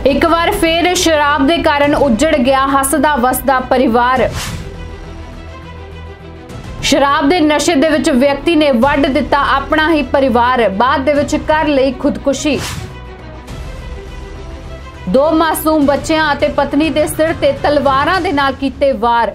एक बार फिर शराब के कारण उजड़ गया हसदा वसदा परिवार। शराब के नशे दे विच व्यक्ति ने वड्ड दिता अपना ही परिवार, बाद दे विच कर लई खुदकुशी। दो मासूम बच्चियां अते पत्नी दे सिर ते तलवारां दे नाल कीते वार।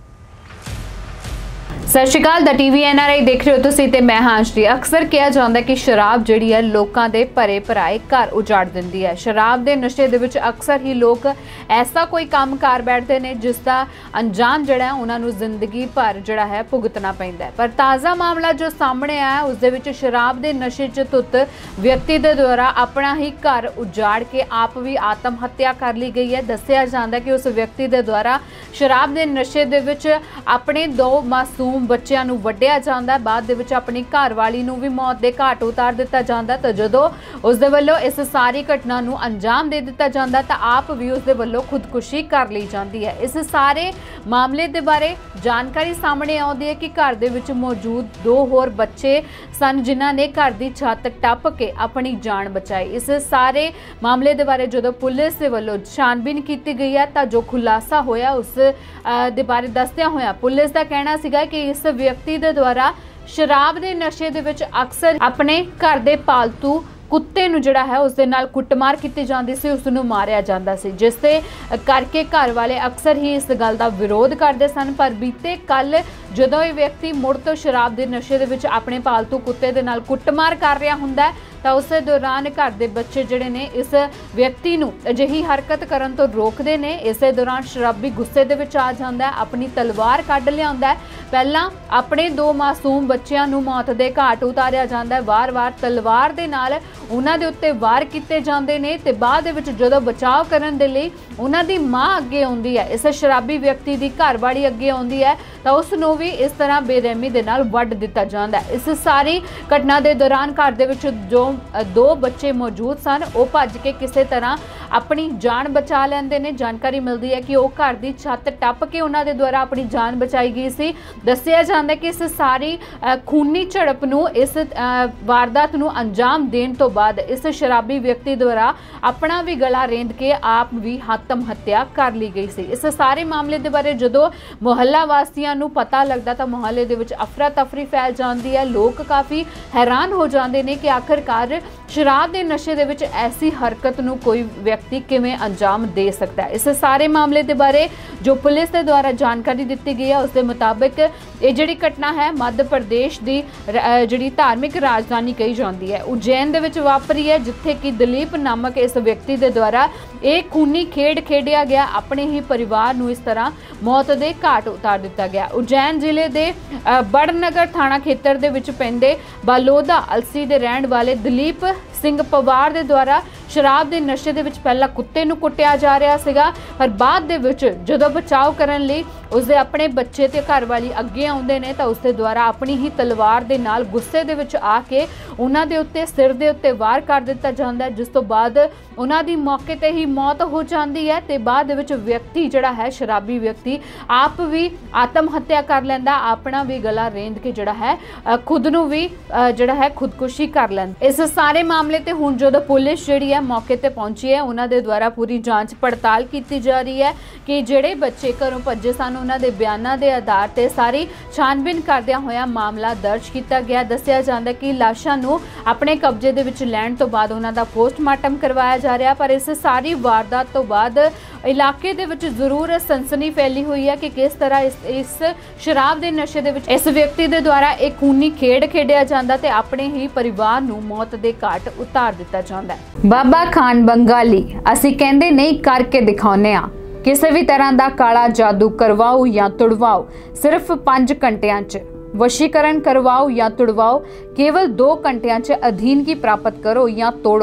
सत श्री अकाल, द टीवी NRI देख रहे हो तुसीं ते मैं हां श्री। अक्सर कहा जाता है कि शराब जिहड़ी है लोगों के भरे भराए घर उजाड़ दिंदी है। शराब के नशे दे विच अक्सर ही लोग ऐसा कोई काम कर बैठते हैं जिसका अंजाम जिहड़ा है उन्होंने जिंदगी भर जिहड़ा है भुगतना पैंदा है। पर ताज़ा मामला जो सामने आया उस दे विच शराब के नशे च धुत व्यक्ति के द्वारा अपना ही घर उजाड़ के आप भी आत्म हत्या कर ली गई है। दस्सिया जाता है कि उस व्यक्ति के द्वारा शराब के नशे दे विच अपने दो मासूम बच्चों नूं वड्डिया जांदा, बाद दे विच अपनी घरवाली नूं भी मौत दे घाट उतार दिता जांदा। तो जदों उस दे वल्लों इस सारी घटना नूं अंजाम दे दिता जांदा तां आप भी उस दे वल्लों खुदकुशी कर ली जाती है। इस सारे मामले दे बारे जानकारी सामने आउंदी है कि घर दे विच मौजूद दो होर बच्चे सन जिन्हां ने घर दी छत टप के अपनी जान बचाई। इस सारे मामले दे बारे जदों पुलिस दे वल्लों छानबीन कीती गई है तां जो खुलासा होया उस दे बारे दसदिया होया पुलिस दा कहना सीगा कि इस व्यक्ति दे द्वारा शराब के नशे दे विच अक्सर अपने घर दे पालतू कुत्ते नूं जिहड़ा है उस दे नाल कुटमार कीती जांदी सी, उस नूं मारिया जांदा सी, जिस ते करके घर वाले अक्सर ही इस गल दा विरोध करदे सन। पर बीते कल जदों ये व्यक्ति मुड़ तो शराब के नशे दे विच अपने पालतू कुत्ते दे नाल कुटमार कर रहा हुंदा है तो उस दौरान घर के बच्चे जिहड़े ने इस व्यक्ति नूं अजिही हरकत करन तो रोकदे ने। इस दौरान शराबी गुस्से दे विच आ जांदा है, अपनी तलवार कढ लिआंदा है। पहलां अपने दो मासूम बच्चिआं नूं मौत दे घाट उतारिया जांदा है, वार-वार तलवार दे नाल उन्हां दे उत्ते वार कीते जांदे ने ते बाद दे विच जदों बचाव करन दे लई उन्हां दी मां अगे आउंदी है, इस शराबी व्यक्ति दी घरवाली अगे आउंदी है तो उस नूं भी इस तरह बेरहमी दे नाल वड्ड दिता जांदा है। इस सारी घटना दे दौरान घर दे विच जो दो बच्चे मौजूद सन वो भज के किसी तरह अपनी जान बचा लेंदे ने। जानकारी मिलती है कि वह घर की छत टप के उन्होंने द्वारा अपनी जान बचाई गई सी। दस्सिया जाता है कि इस सारी खूनी झड़प नूं इस वारदात नूं अंजाम देने तो बाद इस शराबी व्यक्ति द्वारा अपना भी गला रेंद के आप भी आत्म हत्या कर ली गई सी। इस सारे मामले के बारे जदों मुहल्ला वासियों नूं पता लगता तो मुहल्ले दे विच अफरा तफरी फैल जाती है। लोग काफ़ी हैरान हो जाते हैं कि आखिरकार शराब के नशे दे विच ऐसी हरकत नूं कोई व्यक्ति किवें अंजाम दे सकता है। इस सारे मामले के बारे जो पुलिस के द्वारा जानकारी दी गई है उस दे मुताबिक ये जिहड़ी घटना है मध्य प्रदेश की जिहड़ी धार्मिक राजधानी कही जाती है उज्जैन दे विच वापरी है, जिथे कि दिलीप नामक इस व्यक्ति के द्वारा एक खूनी खेड खेडिया गया, अपने ही परिवार नूं इस तरह मौत के घाट उतार दिता गया। उज्जैन जिले के बड़नगर थाणा खेतर दे विच पैंदे बालोदा अलसी के रहने वाले दिलीप सिंह पवार के द्वारा शराब के नशे के पहला कुत्ते नूं कुटिया जा रहा सीगा, पर बाद दे विच जदों बचाव करन लई उसदे अपने बच्चे ते घरवाली अगे आउंदे ने तो उसके द्वारा अपनी ही तलवार दे नाल गुस्से दे विच आके उन्हां दे उत्ते सिर दे उत्ते वार कर दिता जांदा है, जिस तो बाद उन्हां दी मौके ते ही मौत हो जाती है। ते बाद दे विच व्यक्ति जिहड़ा है शराबी व्यक्ति आप भी आत्म हत्या कर लैंदा, अपना भी गला रेंद के जिहड़ा है खुद नूं भी जिहड़ा है खुदकुशी कर लैंदा। इस सारे मामले ते हुण जदों पुलिस जिहड़ी है मौके ते पहुंची है उन्हां दे द्वारा पूरी जांच पड़ताल की जा रही है कि जिहड़े बच्चे घरों भज्जे सन उन्हां दे बयानां दे आधार ते सारी छानबीन करदियां होया मामला दर्ज किया गया। दस्सिया जांदा कि लाशां नूं अपने कब्जे दे विच लैण तो बाद उन्हां दा पोस्टमार्टम करवाया जा रहा। पर इस सारी वारदात तो बाद इलाके दे विच जरूर सनसनी फैली हुई है कि किस तरह इस शराब के नशे दे विच इस व्यक्ति दे द्वारा एक खूनी खेड खेडिया जांदा ते अपने ही परिवार नूं मौत दे घाट उतार दिता जांदा है। बाबा खान बंगाली असीं कहंदे नहीं करके दिखाउने आ, किसी भी तरह का काला जादू करवाओ या तुड़वाओ सिर्फ 5 घंटियां च, वशीकरण करवाओ या तुड़वाओ केवल 2 घंटियां च, अधीनगी प्राप्त करो या तोड़ो,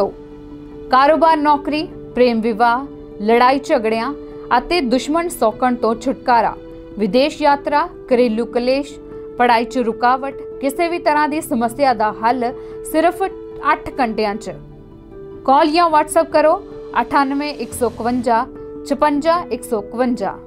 कारोबार नौकरी प्रेम विवाह लड़ाई झगड़ियां अते दुश्मन सौकण तो छुटकारा, विदेश यात्रा घरेलू कलेश पढ़ाई च रुकावट, किसी भी तरह की समस्या का हल सिर्फ 8 घंटियां च। कॉल या व्हाट्सएप करो 98 151 56 151।